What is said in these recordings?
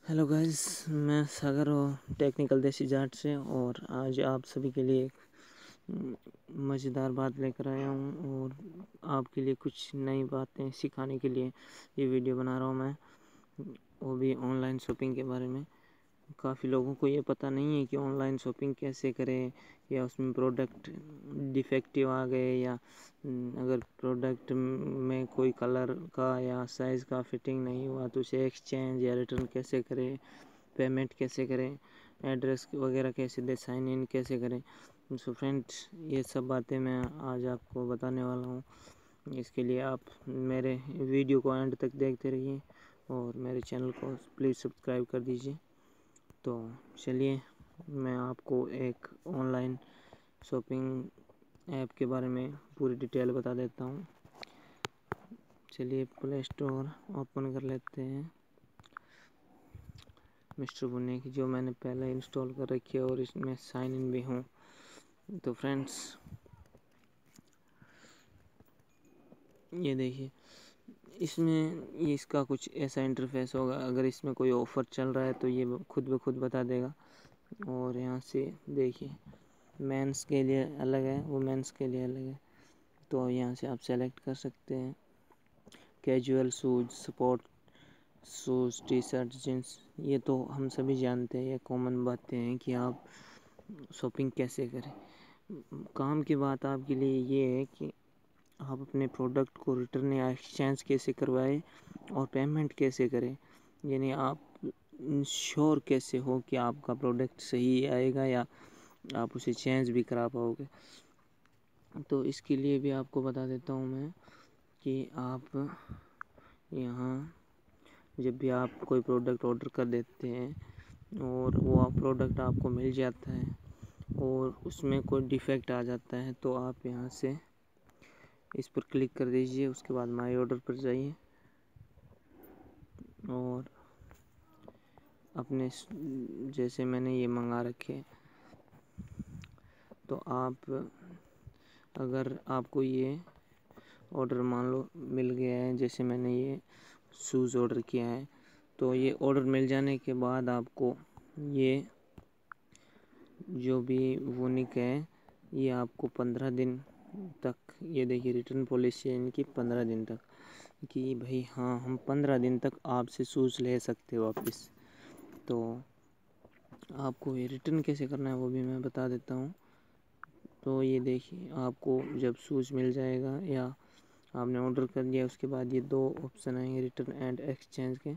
Hello guys, मैं सागर और technical देसी जाट से। और आज आप सभी के लिए एक मज़ेदार बात लेकर आया हूँ और आपके लिए कुछ नई बातें सिखाने के लिए ये वीडियो बना रहा हूँ मैं, वो भी ऑनलाइन शॉपिंग के बारे में। काफ़ी लोगों को ये पता नहीं है कि ऑनलाइन शॉपिंग कैसे करें, या उसमें प्रोडक्ट डिफेक्टिव आ गए, या अगर प्रोडक्ट में कोई कलर का या साइज़ का फिटिंग नहीं हुआ तो उसे एक्सचेंज या रिटर्न कैसे करें, पेमेंट कैसे करें, एड्रेस वगैरह कैसे दें, साइन इन कैसे करें। सो फ्रेंड्स, ये सब बातें मैं आज आपको बताने वाला हूँ। इसके लिए आप मेरे वीडियो को एंड तक देखते रहिए और मेरे चैनल को प्लीज़ सब्सक्राइब कर दीजिए। तो चलिए मैं आपको एक ऑनलाइन शॉपिंग ऐप के बारे में पूरी डिटेल बता देता हूँ। चलिए प्ले स्टोर ओपन कर लेते हैं, मिस्टर बुने की, जो मैंने पहले इंस्टॉल कर रखी है और इसमें साइन इन भी हूँ। तो फ्रेंड्स, ये देखिए, इसमें ये इसका कुछ ऐसा इंटरफेस होगा। अगर इसमें कोई ऑफ़र चल रहा है तो ये खुद ब खुद बता देगा। और यहाँ से देखिए, मेंस के लिए अलग है, वुमेन्स के लिए अलग है। तो यहाँ से आप सेलेक्ट कर सकते हैं। Casual shoes, sport shoes, T shirt, jeans, ये तो हम सभी जानते हैं, ये कॉमन बातें हैं कि आप शॉपिंग कैसे करें। काम की बात आपके लिए ये है कि आप अपने प्रोडक्ट को रिटर्न या एक्सचेंज कैसे करवाएं और पेमेंट कैसे करें। यानी आप श्योर कैसे हो कि आपका प्रोडक्ट सही आएगा या आप उसे चेंज भी करा पाओगे। तो इसके लिए भी आपको बता देता हूँ मैं कि आप यहाँ जब भी आप कोई प्रोडक्ट ऑर्डर कर देते हैं और वो प्रोडक्ट आपको मिल जाता है और उसमें कोई डिफ़ेक्ट आ जाता है, तो आप यहाँ से इस पर क्लिक कर दीजिए। उसके बाद माई ऑर्डर पर जाइए और अपने जैसे मैंने ये मंगा रखे, तो आप अगर आपको ये ऑर्डर मान लो मिल गया है, जैसे मैंने ये शूज़ ऑर्डर किया है, तो ये ऑर्डर मिल जाने के बाद आपको ये जो भी वूनिक है ये आपको 15 दिन तक, ये देखिए रिटर्न पॉलिसी है इनकी 15 दिन तक, कि भाई हाँ, हम 15 दिन तक आपसे शूज़ ले सकते हो वापस। तो आपको ये रिटर्न कैसे करना है वो भी मैं बता देता हूँ। तो ये देखिए, आपको जब शूज़ मिल जाएगा या आपने ऑर्डर कर दिया, उसके बाद ये दो ऑप्शन आएंगे, रिटर्न एंड एक्सचेंज के।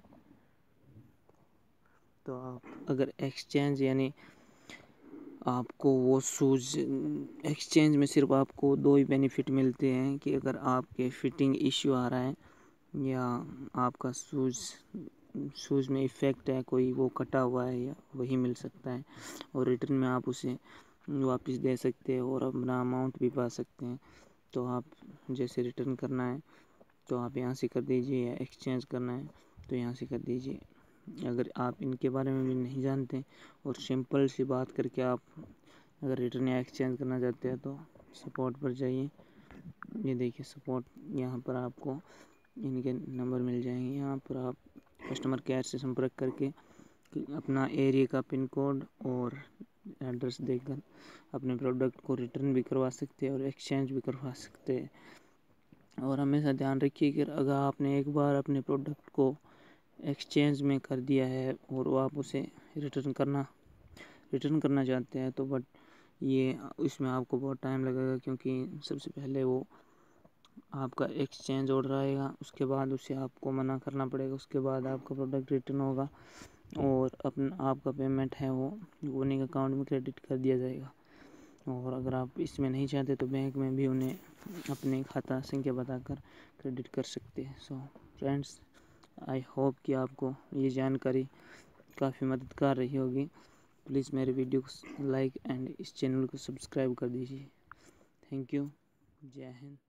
तो आप अगर एक्सचेंज यानी आपको वो शूज़ एक्सचेंज में सिर्फ आपको दो ही बेनिफिट मिलते हैं कि अगर आपके फिटिंग इश्यू आ रहा है या आपका शूज़ में इफ़ेक्ट है, कोई वो कटा हुआ है, या वही मिल सकता है। और रिटर्न में आप उसे वापस दे सकते हैं और अपना अमाउंट भी पा सकते हैं। तो आप जैसे रिटर्न करना है तो आप यहाँ से कर दीजिए, या एक्सचेंज करना है तो यहाँ से कर दीजिए। अगर आप इनके बारे में भी नहीं जानते और सिंपल सी बात करके आप अगर रिटर्न या एक्सचेंज करना चाहते हैं तो सपोर्ट पर जाइए। ये देखिए सपोर्ट, यहाँ पर आपको इनके नंबर मिल जाएंगे। यहाँ पर आप कस्टमर केयर से संपर्क करके अपना एरिया का पिन कोड और एड्रेस देकर अपने प्रोडक्ट को रिटर्न भी करवा सकते हैं और एक्सचेंज भी करवा सकते हैं। और हमेशा ध्यान रखिए कि अगर आपने एक बार अपने प्रोडक्ट को एक्सचेंज में कर दिया है और वो आप उसे रिटर्न करना चाहते हैं, तो बट ये इसमें आपको बहुत टाइम लगेगा, क्योंकि सबसे पहले वो आपका एक्सचेंज ऑर्डर आएगा, उसके बाद उसे आपको मना करना पड़ेगा, उसके बाद आपका प्रोडक्ट रिटर्न होगा और आपका पेमेंट है वो उन्हीं के अकाउंट में क्रेडिट कर दिया जाएगा। और अगर आप इसमें नहीं चाहते तो बैंक में भी उन्हें अपने खाता संख्या बताकर क्रेडिट कर सकते हैं। सो फ्रेंड्स, आई होप कि आपको ये जानकारी काफ़ी मददगार रही होगी। प्लीज़ मेरे वीडियो को लाइक एंड इस चैनल को सब्सक्राइब कर दीजिए। Thank you. जय हिंद।